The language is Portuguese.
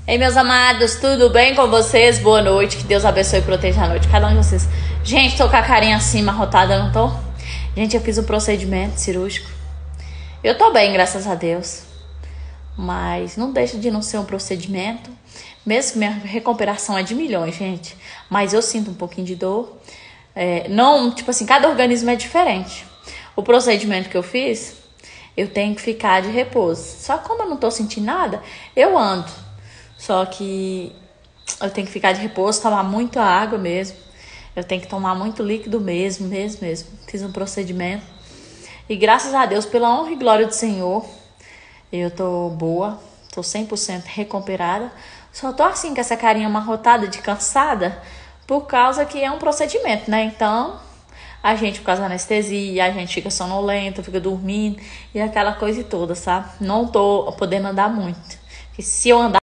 Ei, meus amados, tudo bem com vocês? Boa noite, que Deus abençoe e proteja a noite de cada um de vocês. Gente, tô com a carinha assim, amarrotada, não tô? Gente, eu fiz um procedimento cirúrgico. Eu tô bem, graças a Deus. Mas não deixa de não ser um procedimento. Mesmo que minha recuperação é de milhões, gente. Mas eu sinto um pouquinho de dor. Não, tipo assim, cada organismo é diferente. O procedimento que eu fiz, eu tenho que ficar de repouso. Só que como eu não tô sentindo nada, eu ando. Só que eu tenho que ficar de repouso, tomar muita água mesmo. Eu tenho que tomar muito líquido mesmo. Fiz um procedimento. E graças a Deus, pela honra e glória do Senhor, eu tô boa, tô 100% recuperada. Só tô assim com essa carinha amarrotada de cansada, por causa que é um procedimento, né? Então, a gente, por causa da anestesia, a gente fica sonolento, fica dormindo e aquela coisa toda, sabe? Não tô podendo andar muito. Porque se eu andar